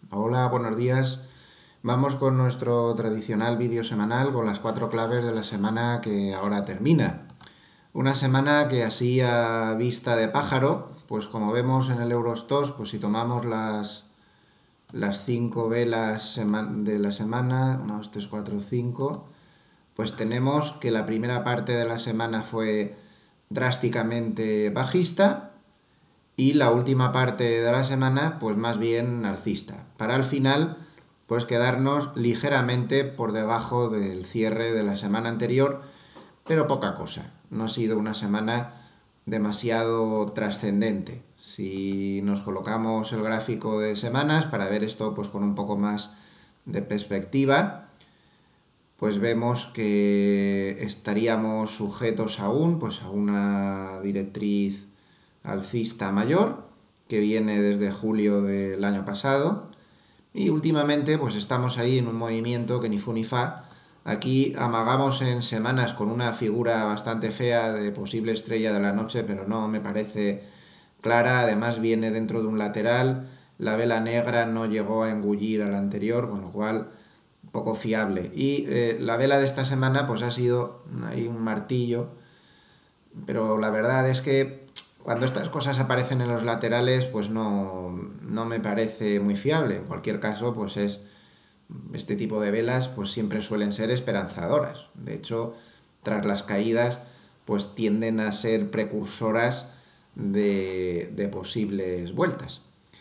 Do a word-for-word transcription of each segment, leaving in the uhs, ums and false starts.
Hola, buenos días. Vamos con nuestro tradicional vídeo semanal con las cuatro claves de la semana que ahora termina. Una semana que así a vista de pájaro, pues como vemos en el Eurostoxx, pues si tomamos las, las cinco velas de la semana, uno, dos, tres, cuatro, cinco, pues tenemos que la primera parte de la semana fue drásticamente bajista, y la última parte de la semana, pues más bien alcista. Para al final, pues quedarnos ligeramente por debajo del cierre de la semana anterior, pero poca cosa. No ha sido una semana demasiado trascendente. Si nos colocamos el gráfico de semanas para ver esto pues con un poco más de perspectiva, pues vemos que estaríamos sujetos aún pues a una directriz alcista mayor que viene desde julio del año pasado, y últimamente pues estamos ahí en un movimiento que ni fu ni fa. Aquí amagamos en semanas con una figura bastante fea de posible estrella de la noche, pero no me parece clara. Además viene dentro de un lateral, la vela negra no llegó a engullir a la anterior, con lo cual poco fiable. Y eh, la vela de esta semana pues ha sido ahí un martillo, pero la verdad es que cuando estas cosas aparecen en los laterales pues no, no me parece muy fiable. En cualquier caso, pues es este tipo de velas pues siempre suelen ser esperanzadoras. De hecho, tras las caídas pues tienden a ser precursoras de, de posibles vueltas.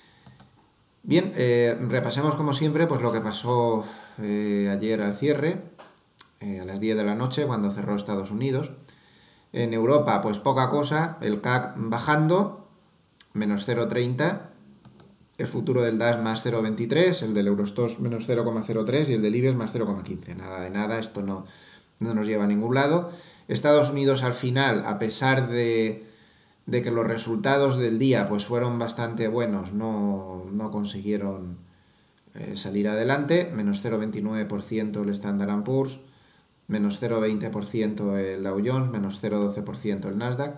Bien, eh, repasemos como siempre pues lo que pasó eh, ayer al cierre, eh, a las diez de la noche, cuando cerró Estados Unidos. En Europa, pues poca cosa, el C A C bajando, menos cero coma treinta, el futuro del DAX más cero coma veintitrés, el del Eurostoxx menos cero coma cero tres y el del IBEX más cero coma quince. Nada de nada, esto no, no nos lleva a ningún lado. Estados Unidos al final, a pesar de, de que los resultados del día pues fueron bastante buenos, no, no consiguieron eh, salir adelante, menos cero coma veintinueve por ciento el Standard and Poor's, menos cero coma veinte por ciento el Dow Jones, menos cero coma doce por ciento el Nasdaq.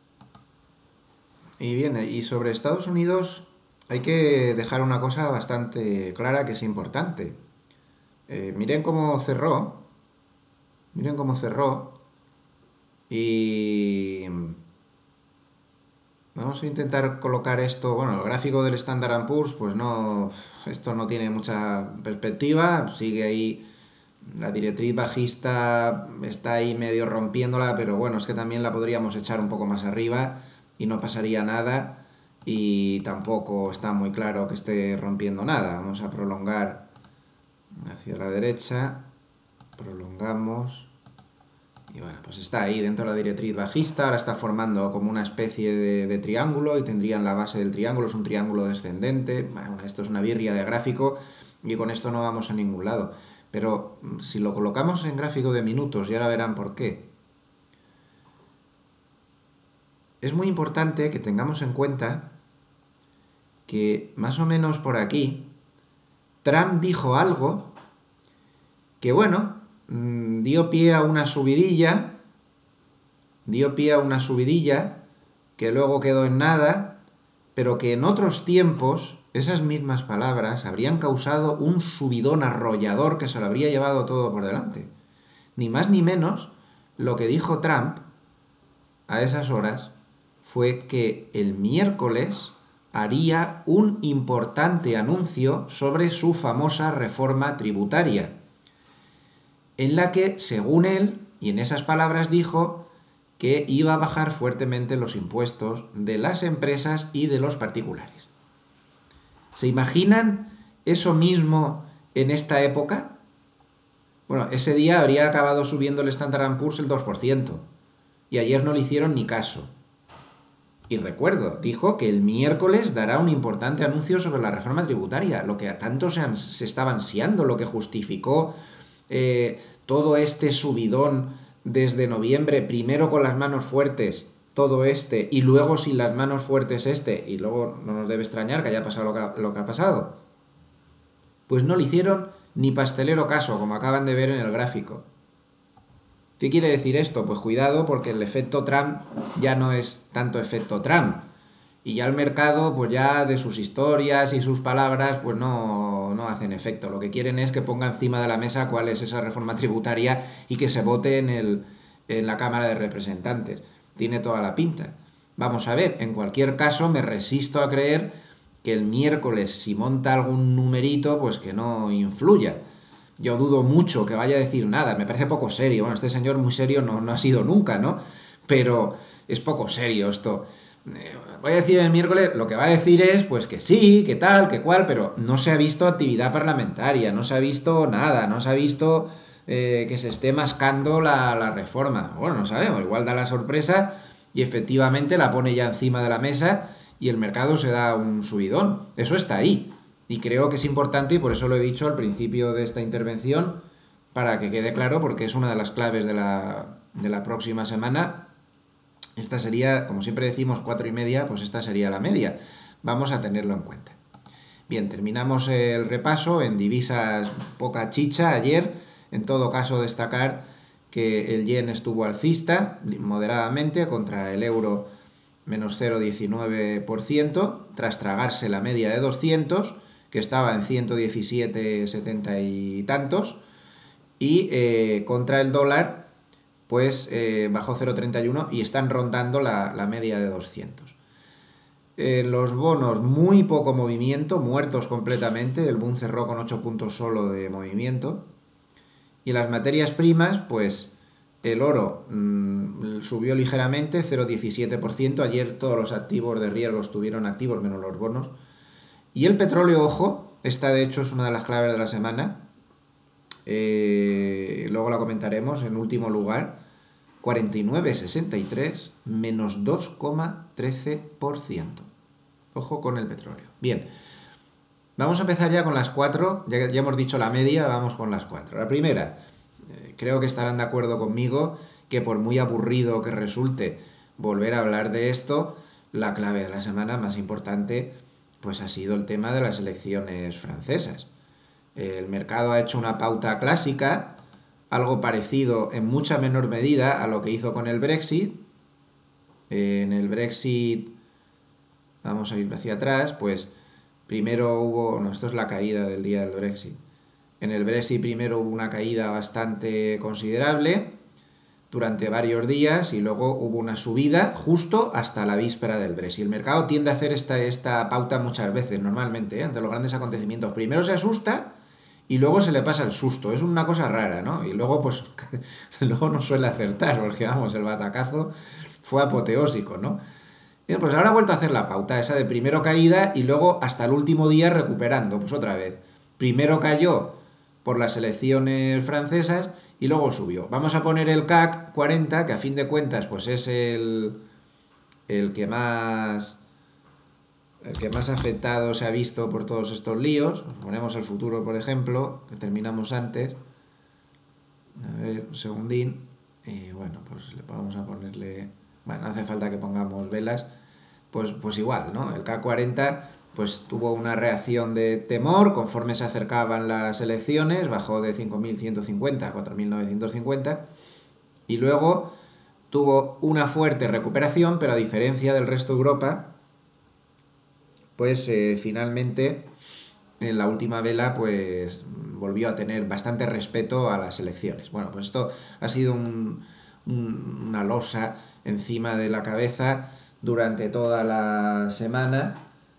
Y bien, y sobre Estados Unidos hay que dejar una cosa bastante clara que es importante. Eh, miren cómo cerró, miren cómo cerró, y vamos a intentar colocar esto, bueno, el gráfico del Standard and Poor's, pues no, esto no tiene mucha perspectiva, sigue ahí, la directriz bajista está ahí medio rompiéndola, pero bueno, es que también la podríamos echar un poco más arriba y no pasaría nada, y tampoco está muy claro que esté rompiendo nada. Vamos a prolongar hacia la derecha, prolongamos, y bueno, pues está ahí dentro de la directriz bajista. Ahora está formando como una especie de, de triángulo y tendrían la base del triángulo, es un triángulo descendente. Bueno, esto es una birria de gráfico y con esto no vamos a ningún lado. Pero si lo colocamos en gráfico de minutos, y ahora verán por qué, es muy importante que tengamos en cuenta que más o menos por aquí Trump dijo algo que, bueno, dio pie a una subidilla, dio pie a una subidilla que luego quedó en nada, pero que en otros tiempos esas mismas palabras habrían causado un subidón arrollador que se lo habría llevado todo por delante. Ni más ni menos, lo que dijo Trump a esas horas fue que el miércoles haría un importante anuncio sobre su famosa reforma tributaria, en la que, según él, y en esas palabras dijo, que iba a bajar fuertemente los impuestos de las empresas y de los particulares. ¿Se imaginan eso mismo en esta época? Bueno, ese día habría acabado subiendo el Standard and Poor's el dos por ciento, y ayer no le hicieron ni caso. Y recuerdo, dijo que el miércoles dará un importante anuncio sobre la reforma tributaria, lo que a tanto se, han, se estaba ansiando, lo que justificó eh, todo este subidón desde noviembre, primero con las manos fuertes, todo este, y luego sin las manos fuertes este, y luego no nos debe extrañar que haya pasado lo que ha, lo que ha pasado. Pues no le hicieron ni pastelero caso, como acaban de ver en el gráfico. ¿Qué quiere decir esto? Pues cuidado, porque el efecto Trump ya no es tanto efecto Trump. Y ya el mercado, pues ya de sus historias y sus palabras, pues no, no hacen efecto. Lo que quieren es que ponga encima de la mesa cuál es esa reforma tributaria y que se vote en, el, en la Cámara de Representantes. Tiene toda la pinta. Vamos a ver, en cualquier caso me resisto a creer que el miércoles, si monta algún numerito, pues que no influya. Yo dudo mucho que vaya a decir nada, me parece poco serio. Bueno, este señor muy serio no, no ha sido nunca, ¿no? Pero es poco serio esto. Eh, voy a decir el miércoles, lo que va a decir es, pues que sí, que tal, que cual, pero no se ha visto actividad parlamentaria, no se ha visto nada, no se ha visto eh, que se esté mascando la, la reforma. Bueno, no sabemos, igual da la sorpresa y efectivamente la pone ya encima de la mesa y el mercado se da un subidón. Eso está ahí. Y creo que es importante, y por eso lo he dicho al principio de esta intervención, para que quede claro, porque es una de las claves de la, de la próxima semana. Esta sería, como siempre decimos, cuatro y media, pues esta sería la media. Vamos a tenerlo en cuenta. Bien, terminamos el repaso en divisas poca chicha ayer. En todo caso, destacar que el yen estuvo alcista moderadamente contra el euro menos cero coma diecinueve por ciento, tras tragarse la media de doscientos, que estaba en ciento diecisiete coma setenta y tantos, y eh, contra el dólar, pues eh, bajó cero coma treinta y uno y están rondando la, la media de doscientos. Eh, los bonos, muy poco movimiento, muertos completamente, el boom cerró con ocho puntos solo de movimiento. Y las materias primas, pues el oro mmm, subió ligeramente, cero coma diecisiete por ciento, ayer todos los activos de riesgo estuvieron activos, menos los bonos. Y el petróleo, ojo, esta de hecho es una de las claves de la semana, eh, luego la comentaremos, en último lugar, cuarenta y nueve coma sesenta y tres, menos dos coma trece por ciento. Ojo con el petróleo. Bien, vamos a empezar ya con las cuatro, ya, ya hemos dicho la media, vamos con las cuatro. La primera, eh, creo que estarán de acuerdo conmigo que por muy aburrido que resulte volver a hablar de esto, la clave de la semana más importante pues ha sido el tema de las elecciones francesas. El mercado ha hecho una pauta clásica, algo parecido en mucha menor medida a lo que hizo con el Brexit. En el Brexit, vamos a ir hacia atrás, pues primero hubo, no, esto es la caída del día del Brexit. En el Brexit primero hubo una caída bastante considerable durante varios días y luego hubo una subida justo hasta la víspera del Brexit. El mercado tiende a hacer esta, esta pauta muchas veces, normalmente, ¿eh? Ante los grandes acontecimientos. Primero se asusta y luego se le pasa el susto. Es una cosa rara, ¿no? Y luego, pues, luego no suele acertar, porque, vamos, el batacazo fue apoteósico, ¿no? Bien, pues ahora ha vuelto a hacer la pauta, esa de primero caída y luego hasta el último día recuperando, pues otra vez. Primero cayó por las elecciones francesas y luego subió. Vamos a poner el C A C cuarenta, que a fin de cuentas pues es el, el que más el que más afectado se ha visto por todos estos líos. Ponemos el futuro, por ejemplo, que terminamos antes. A ver, un segundín. Y bueno, pues le vamos a ponerle... Bueno, no hace falta que pongamos velas. Pues, pues igual, ¿no? El C A C cuarenta pues tuvo una reacción de temor conforme se acercaban las elecciones, bajó de cinco mil ciento cincuenta a cuatro mil novecientos cincuenta y luego tuvo una fuerte recuperación, pero a diferencia del resto de Europa, pues eh, finalmente en la última vela pues volvió a tener bastante respeto a las elecciones. Bueno, pues esto ha sido un, un, una losa encima de la cabeza durante toda la semana.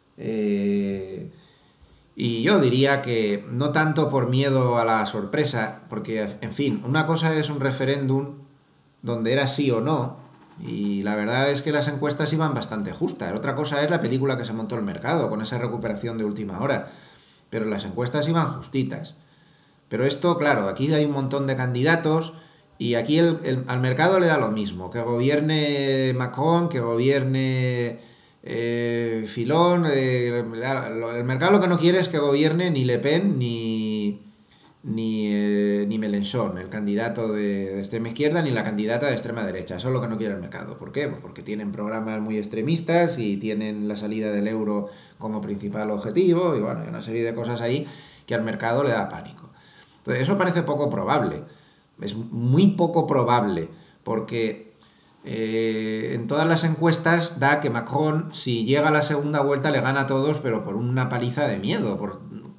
Eh, y yo diría que no tanto por miedo a la sorpresa, porque, en fin, una cosa es un referéndum donde era sí o no, y la verdad es que las encuestas iban bastante justas. Otra cosa es la película que se montó el mercado, con esa recuperación de última hora, pero las encuestas iban justitas. Pero esto, claro, aquí hay un montón de candidatos, y aquí el, el, al mercado le da lo mismo, que gobierne Macron, que gobierne... Eh, Filón, eh, el mercado lo que no quiere es que gobierne ni Le Pen ni, ni, eh, ni Mélenchon, el candidato de, de extrema izquierda, ni la candidata de extrema derecha. Eso es lo que no quiere el mercado. ¿Por qué? Pues porque tienen programas muy extremistas y tienen la salida del euro como principal objetivo y bueno, hay una serie de cosas ahí que al mercado le da pánico. Entonces, eso parece poco probable. Es muy poco probable porque... Eh, en todas las encuestas da que Macron, si llega a la segunda vuelta, le gana a todos, pero por una paliza de miedo, por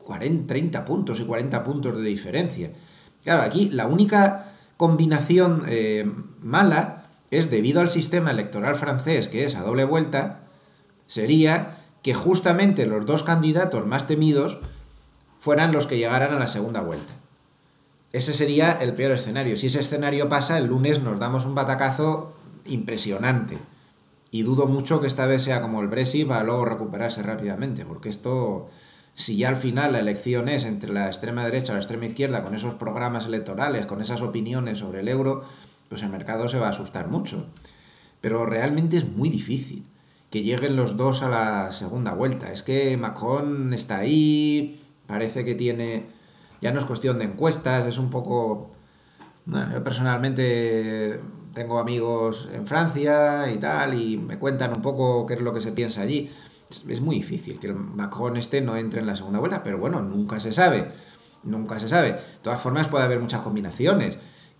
cuarenta, treinta puntos y cuarenta puntos de diferencia. Claro, aquí la única combinación eh, mala es, debido al sistema electoral francés, que es a doble vuelta, sería que justamente los dos candidatos más temidos fueran los que llegaran a la segunda vuelta. Ese sería el peor escenario. Si ese escenario pasa, el lunes nos damos un batacazo impresionante. Y dudo mucho que esta vez sea como el Brexit para luego recuperarse rápidamente, porque esto, si ya al final la elección es entre la extrema derecha y la extrema izquierda, con esos programas electorales, con esas opiniones sobre el euro, pues el mercado se va a asustar mucho. Pero realmente es muy difícil que lleguen los dos a la segunda vuelta. Es que Macron está ahí, parece que tiene... Ya no es cuestión de encuestas, es un poco... Bueno, yo personalmente tengo amigos en Francia y tal, y me cuentan un poco qué es lo que se piensa allí. Es, es muy difícil que el Macron este no entre en la segunda vuelta, pero bueno, nunca se sabe. Nunca se sabe. De todas formas, puede haber muchas combinaciones.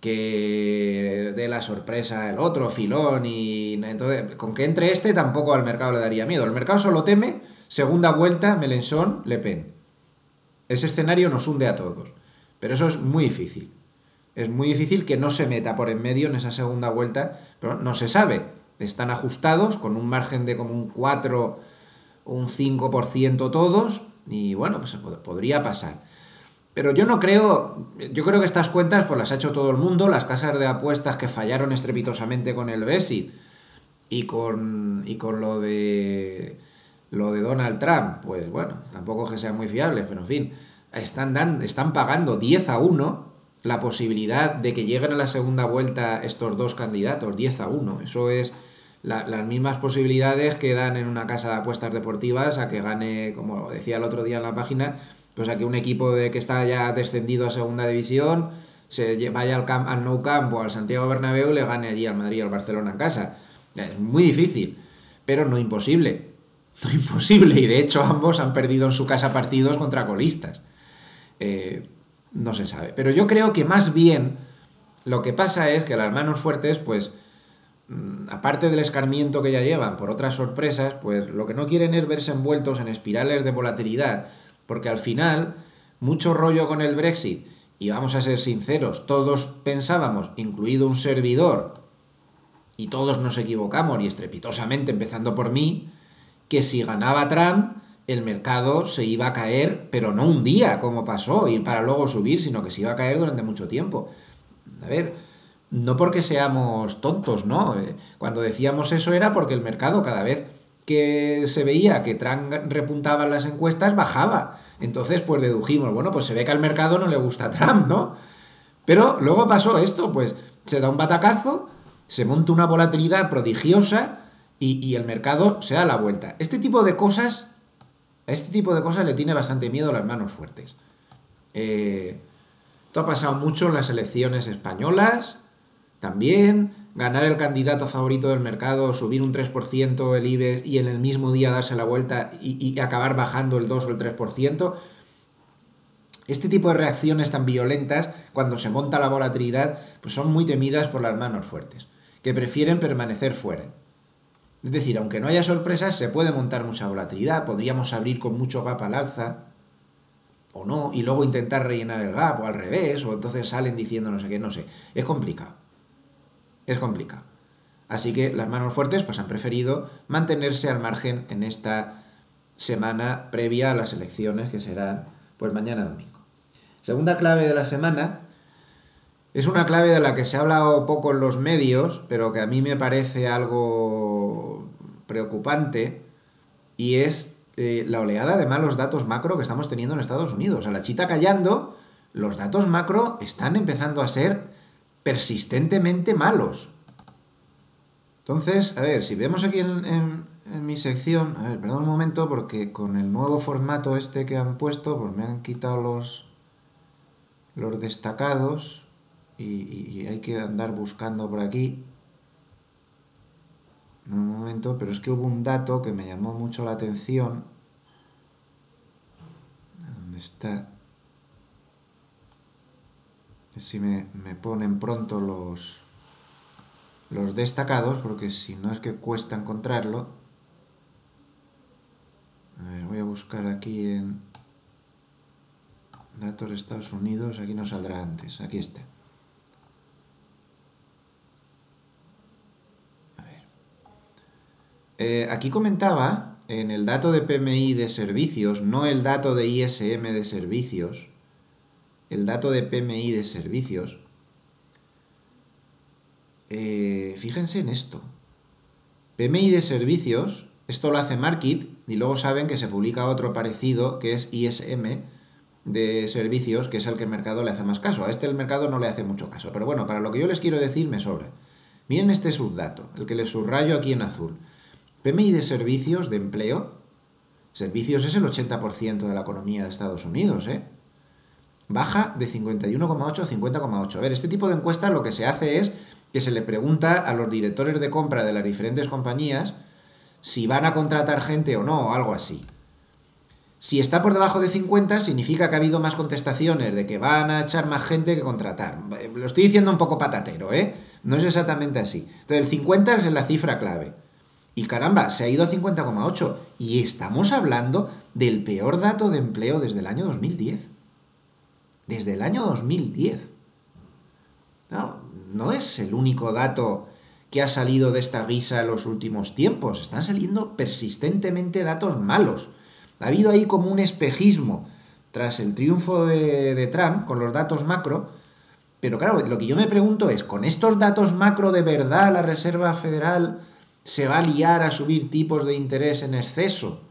Que dé la sorpresa el otro, Filón, y entonces, con que entre este tampoco al mercado le daría miedo. El mercado solo teme segunda vuelta, Mélenchon, Le Pen. Ese escenario nos hunde a todos. Pero eso es muy difícil. Es muy difícil que no se meta por en medio en esa segunda vuelta, pero no se sabe. Están ajustados con un margen de como un cuatro, un cinco por ciento todos, y bueno, pues podría pasar. Pero yo no creo, yo creo que estas cuentas pues las ha hecho todo el mundo, las casas de apuestas que fallaron estrepitosamente con el Brexit y con, y con lo de lo de Donald Trump, pues bueno, tampoco es que sean muy fiables, pero en fin, están, dando, están pagando diez a uno la posibilidad de que lleguen a la segunda vuelta estos dos candidatos, diez a uno. Eso es la, las mismas posibilidades que dan en una casa de apuestas deportivas a que gane, como decía el otro día en la página, pues a que un equipo de que está ya descendido a segunda división se vaya al, camp, al Nou Camp o al Santiago Bernabéu y le gane allí al Madrid y al Barcelona en casa. Es muy difícil, pero no imposible. No imposible, y de hecho ambos han perdido en su casa partidos contra colistas. Eh, no se sabe. Pero yo creo que más bien lo que pasa es que las manos fuertes, pues, aparte del escarmiento que ya llevan por otras sorpresas, pues lo que no quieren es verse envueltos en espirales de volatilidad, porque al final, mucho rollo con el Brexit, y vamos a ser sinceros, todos pensábamos, incluido un servidor, y todos nos equivocamos, y estrepitosamente, empezando por mí, que si ganaba Trump, el mercado se iba a caer, pero no un día, como pasó, y para luego subir, sino que se iba a caer durante mucho tiempo. A ver, no porque seamos tontos, ¿no? Cuando decíamos eso era porque el mercado, cada vez que se veía que Trump repuntaba en las encuestas, bajaba. Entonces, pues dedujimos, bueno, pues se ve que al mercado no le gusta Trump, ¿no? Pero luego pasó esto, pues se da un batacazo, se monta una volatilidad prodigiosa y, y el mercado se da la vuelta. Este tipo de cosas, a este tipo de cosas le tiene bastante miedo a las manos fuertes. Eh, esto ha pasado mucho en las elecciones españolas, también ganar el candidato favorito del mercado, subir un tres por ciento el IBEX y en el mismo día darse la vuelta y, y acabar bajando el dos o el tres por ciento. Este tipo de reacciones tan violentas, cuando se monta la volatilidad, pues son muy temidas por las manos fuertes, que prefieren permanecer fuera. Es decir, aunque no haya sorpresas, se puede montar mucha volatilidad, podríamos abrir con mucho gap al alza, o no, y luego intentar rellenar el gap, o al revés, o entonces salen diciendo no sé qué, no sé. Es complicado. Es complicado. Así que las manos fuertes pues han preferido mantenerse al margen en esta semana previa a las elecciones que serán pues mañana domingo. Segunda clave de la semana es una clave de la que se ha hablado poco en los medios, pero que a mí me parece algo preocupante, y es eh, la oleada de malos datos macro que estamos teniendo en Estados Unidos. A la chita callando, los datos macro están empezando a ser persistentemente malos. Entonces, a ver, si vemos aquí en, en, en mi sección, a ver, perdón un momento, porque con el nuevo formato este que han puesto, pues me han quitado los, los destacados y, y, y hay que andar buscando por aquí. Un momento, pero es que hubo un dato que me llamó mucho la atención. ¿Dónde está? A ver si me, me ponen pronto los... los destacados, porque si no es que cuesta encontrarlo. A ver, voy a buscar aquí en... Datos de Estados Unidos, aquí no saldrá antes, aquí está. A ver. Eh, aquí comentaba, en el dato de P M I de servicios, no el dato de I S M de servicios, el dato de P M I de servicios, eh, fíjense en esto. P M I de servicios, esto lo hace Markit, y luego saben que se publica otro parecido, que es I S M de servicios, que es el que el mercado le hace más caso. A este el mercado no le hace mucho caso, pero bueno, para lo que yo les quiero decir me sobra. Miren este subdato, el que les subrayo aquí en azul. P M I de servicios de empleo, servicios es el ochenta por ciento de la economía de Estados Unidos, ¿eh? Baja de cincuenta y uno coma ocho a cincuenta coma ocho. A ver, este tipo de encuestas lo que se hace es que se le pregunta a los directores de compra de las diferentes compañías si van a contratar gente o no, o algo así. Si está por debajo de cincuenta, significa que ha habido más contestaciones de que van a echar más gente que contratar. Lo estoy diciendo un poco patatero, ¿eh? No es exactamente así. Entonces, el cincuenta es la cifra clave. Y caramba, se ha ido a cincuenta coma ocho. Y estamos hablando del peor dato de empleo desde el año dos mil diez. Desde el año dos mil diez. No, no es el único dato que ha salido de esta guisa en los últimos tiempos. Están saliendo persistentemente datos malos. Ha habido ahí como un espejismo tras el triunfo de, de Trump con los datos macro. Pero claro, lo que yo me pregunto es, ¿con estos datos macro de verdad la Reserva Federal se va a liar a subir tipos de interés en exceso?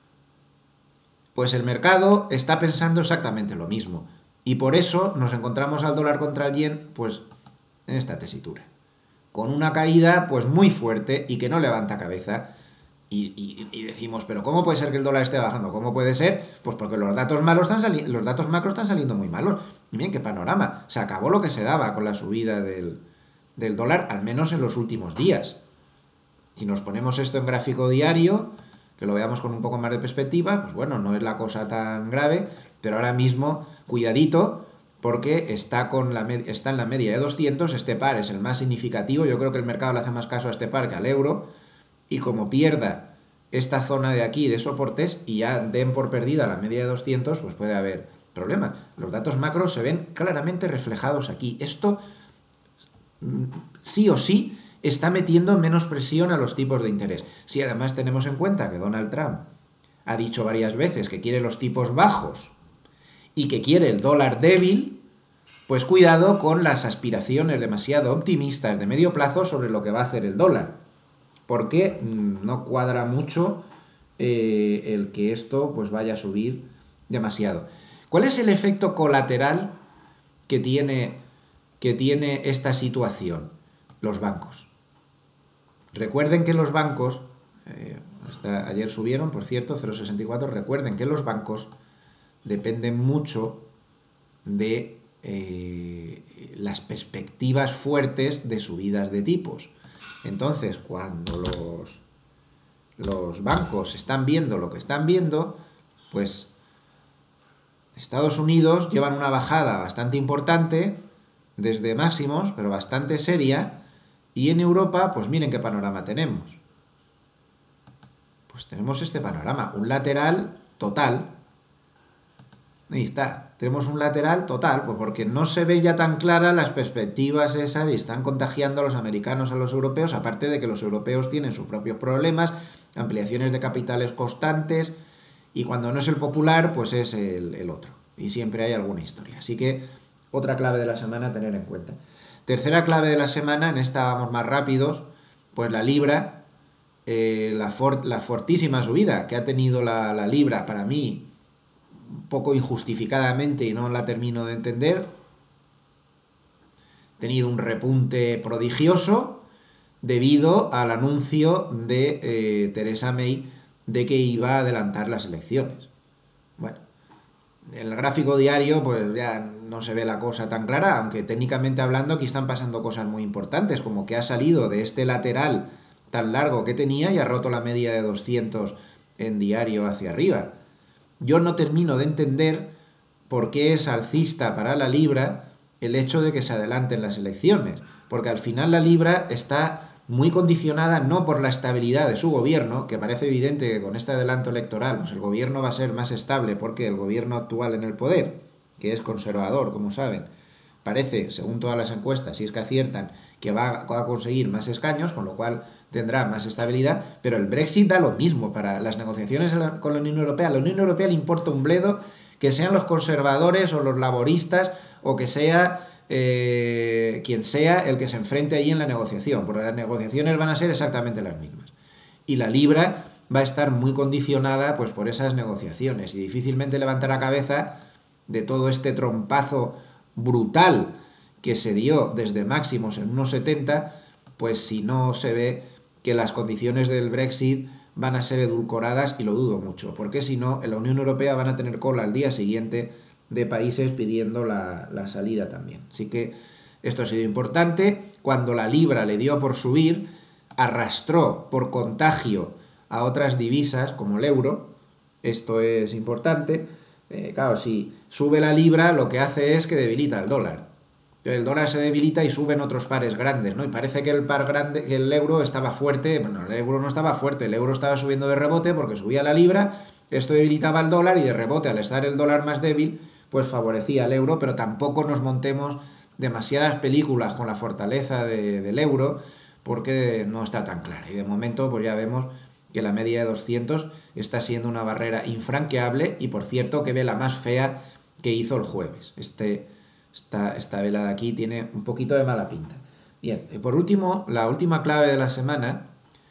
Pues el mercado está pensando exactamente lo mismo. Y por eso nos encontramos al dólar contra el yen, pues, en esta tesitura. Con una caída, pues, muy fuerte y que no levanta cabeza. Y, y, y decimos, ¿pero cómo puede ser que el dólar esté bajando? ¿Cómo puede ser? Pues porque los datos malos están sali- los datos macros están saliendo muy malos. Y bien, qué panorama. Se acabó lo que se daba con la subida del, del dólar, al menos en los últimos días. Si nos ponemos esto en gráfico diario, que lo veamos con un poco más de perspectiva, pues bueno, no es la cosa tan grave, pero ahora mismo, cuidadito, porque está, con la está en la media de doscientos, este par es el más significativo, yo creo que el mercado le hace más caso a este par que al euro, y como pierda esta zona de aquí de soportes y ya den por perdida la media de doscientos, pues puede haber problemas. Los datos macros se ven claramente reflejados aquí. Esto, sí o sí, está metiendo menos presión a los tipos de interés. Si además tenemos en cuenta que Donald Trump ha dicho varias veces que quiere los tipos bajos y que quiere el dólar débil, pues cuidado con las aspiraciones demasiado optimistas de medio plazo sobre lo que va a hacer el dólar, porque no cuadra mucho eh, el que esto pues vaya a subir demasiado. ¿Cuál es el efecto colateral que tiene, que tiene esta situación? Los bancos. Recuerden que los bancos, eh, hasta ayer subieron, por cierto, cero coma sesenta y cuatro, recuerden que los bancos dependen mucho de eh, las perspectivas fuertes de subidas de tipos. Entonces, cuando los, los bancos están viendo lo que están viendo, pues Estados Unidos llevan una bajada bastante importante desde máximos, pero bastante seria, y en Europa, pues miren qué panorama tenemos. Pues tenemos este panorama, un lateral total. Ahí está, tenemos un lateral total, pues porque no se ve ya tan claras las perspectivas esas y están contagiando a los americanos a los europeos, aparte de que los europeos tienen sus propios problemas, ampliaciones de capitales constantes, y cuando no es el popular, pues es el, el otro. Y siempre hay alguna historia. Así que otra clave de la semana a tener en cuenta. Tercera clave de la semana, en esta vamos más rápidos, pues la libra, eh, la, for, la fortísima subida que ha tenido la, la libra, para mí, un poco injustificadamente y no la termino de entender. Ha tenido un repunte prodigioso debido al anuncio de eh, Theresa May de que iba a adelantar las elecciones. Bueno, en el gráfico diario pues ya no se ve la cosa tan clara, aunque técnicamente hablando aquí están pasando cosas muy importantes, como que ha salido de este lateral tan largo que tenía y ha roto la media de doscientos en diario hacia arriba. Yo no termino de entender por qué es alcista para la libra el hecho de que se adelanten las elecciones, porque al final la libra está muy condicionada no por la estabilidad de su gobierno, que parece evidente que con este adelanto electoral pues el gobierno va a ser más estable porque el gobierno actual en el poder que es conservador, como saben. Parece, según todas las encuestas, si es que aciertan, que va a conseguir más escaños, con lo cual tendrá más estabilidad, pero el Brexit da lo mismo para las negociaciones con la Unión Europea. A la Unión Europea le importa un bledo que sean los conservadores o los laboristas o que sea eh, quien sea el que se enfrente ahí en la negociación, porque las negociaciones van a ser exactamente las mismas. Y la libra va a estar muy condicionada pues, por esas negociaciones y difícilmente levantará cabeza de todo este trompazo brutal que se dio desde máximos en uno setenta, pues si no se ve que las condiciones del Brexit van a ser edulcoradas, y lo dudo mucho, porque si no, en la Unión Europea van a tener cola al día siguiente de países pidiendo la, la salida también. Así que esto ha sido importante. Cuando la libra le dio por subir, arrastró por contagio a otras divisas como el euro. Esto es importante. Eh, claro, si sube la libra, lo que hace es que debilita el dólar. El dólar se debilita y suben otros pares grandes, ¿no? Y parece que el par grande, que el euro estaba fuerte. Bueno, el euro no estaba fuerte, el euro estaba subiendo de rebote porque subía la libra, esto debilitaba el dólar y de rebote, al estar el dólar más débil, pues favorecía al euro, pero tampoco nos montemos demasiadas películas con la fortaleza de, del euro porque no está tan clara. Y de momento, pues ya vemos que la media de doscientos está siendo una barrera infranqueable y, por cierto, que vela más fea que hizo el jueves. Este... Esta, esta vela de aquí tiene un poquito de mala pinta. Bien, y por último, la última clave de la semana,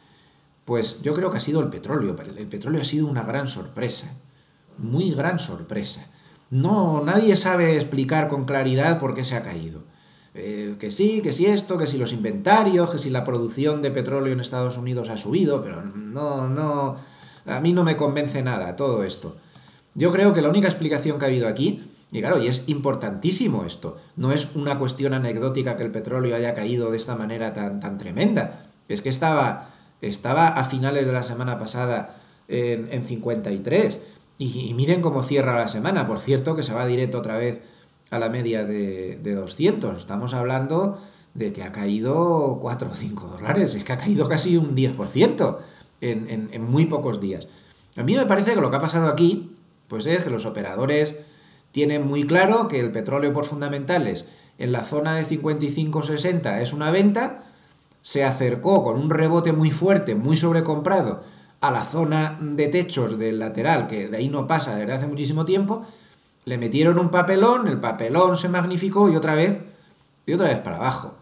pues yo creo que ha sido el petróleo. El petróleo ha sido una gran sorpresa, muy gran sorpresa. No, nadie sabe explicar con claridad por qué se ha caído. Eh, que sí, que sí esto, que si los inventarios, que si la producción de petróleo en Estados Unidos ha subido, pero no, no, a mí no me convence nada todo esto. Yo creo que la única explicación que ha habido aquí, y claro, y es importantísimo esto, no es una cuestión anecdótica que el petróleo haya caído de esta manera tan, tan tremenda, es que estaba, estaba a finales de la semana pasada en, en cincuenta y tres, y, y miren cómo cierra la semana, por cierto que se va directo otra vez a la media de, de doscientos, estamos hablando de que ha caído cuatro o cinco dólares, es que ha caído casi un diez por ciento en, en, en muy pocos días. A mí me parece que lo que ha pasado aquí, pues es que los operadores tienen muy claro que el petróleo por fundamentales en la zona de cincuenta y cinco sesenta es una venta, se acercó con un rebote muy fuerte, muy sobrecomprado, a la zona de techos del lateral, que de ahí no pasa desde hace muchísimo tiempo, le metieron un papelón, el papelón se magnificó y otra vez, y otra vez para abajo.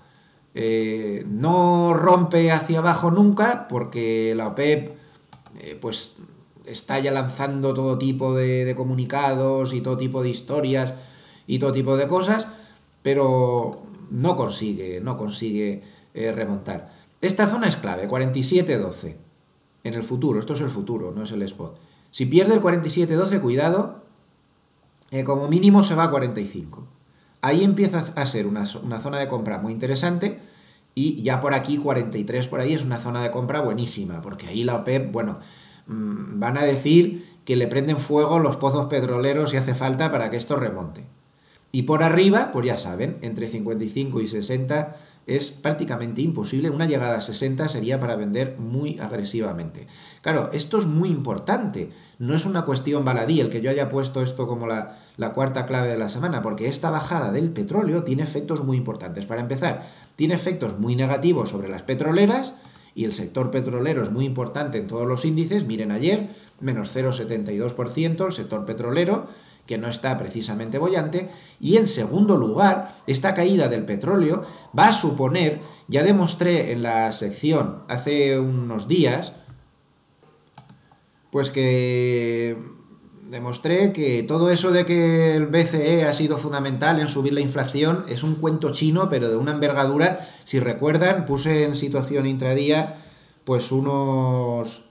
Eh, no rompe hacia abajo nunca, porque la OPEP, eh, pues... está ya lanzando todo tipo de, de comunicados y todo tipo de historias y todo tipo de cosas, pero no consigue, no consigue eh, remontar. Esta zona es clave, cuarenta y siete doce. En el futuro, esto es el futuro, no es el spot. Si pierde el cuarenta y siete doce, cuidado, eh, como mínimo se va a cuarenta y cinco. Ahí empieza a ser una, una zona de compra muy interesante, y ya por aquí, cuarenta y tres por ahí, es una zona de compra buenísima, porque ahí la OPEP, bueno, van a decir que le prenden fuego los pozos petroleros si hace falta para que esto remonte. Y por arriba, pues ya saben, entre cincuenta y cinco y sesenta es prácticamente imposible. Una llegada a sesenta sería para vender muy agresivamente. Claro, esto es muy importante. No es una cuestión baladí el que yo haya puesto esto como la, la cuarta clave de la semana, porque esta bajada del petróleo tiene efectos muy importantes. Para empezar, tiene efectos muy negativos sobre las petroleras, y el sector petrolero es muy importante en todos los índices. Miren ayer, menos cero coma setenta y dos por ciento el sector petrolero, que no está precisamente boyante. Y en segundo lugar, esta caída del petróleo va a suponer, ya demostré en la sección hace unos días, pues que demostré que todo eso de que el B C E ha sido fundamental en subir la inflación es un cuento chino, pero de una envergadura. Si recuerdan, puse en situación intradía pues unos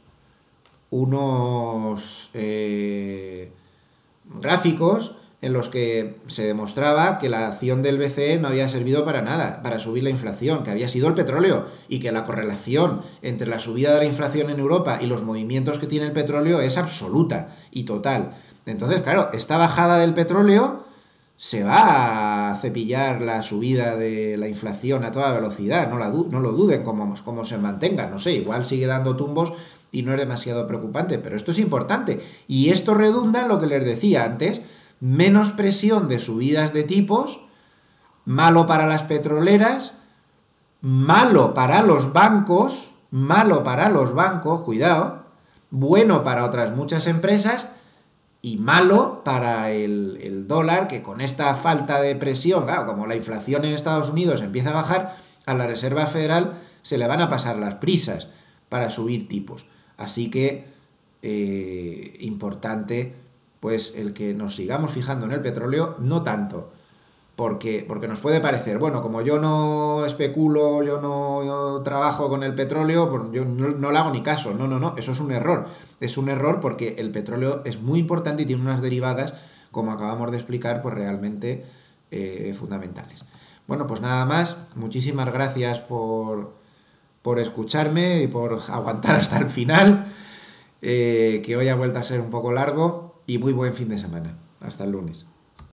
unos eh, gráficos en los que se demostraba que la acción del B C E no había servido para nada, para subir la inflación, que había sido el petróleo, y que la correlación entre la subida de la inflación en Europa y los movimientos que tiene el petróleo es absoluta y total. Entonces, claro, esta bajada del petróleo se va a cepillar la subida de la inflación a toda velocidad, no, la no lo duden como, como se mantenga, no sé, igual sigue dando tumbos y no es demasiado preocupante, pero esto es importante. Y esto redunda en lo que les decía antes, menos presión de subidas de tipos, malo para las petroleras, malo para los bancos, malo para los bancos, cuidado, bueno para otras muchas empresas y malo para el, el dólar, que con esta falta de presión, claro, como la inflación en Estados Unidos empieza a bajar, a la Reserva Federal se le van a pasar las prisas para subir tipos. Así que, eh, importante, pues el que nos sigamos fijando en el petróleo, no tanto, porque, porque nos puede parecer, bueno, como yo no especulo, yo no yo trabajo con el petróleo, pues yo no, no le hago ni caso. No, no, no, eso es un error. Es un error porque el petróleo es muy importante y tiene unas derivadas, como acabamos de explicar, pues realmente eh, fundamentales. Bueno, pues nada más, muchísimas gracias por, por escucharme y por aguantar hasta el final, eh, que hoy ha vuelto a ser un poco largo, y muy buen fin de semana. Hasta el lunes.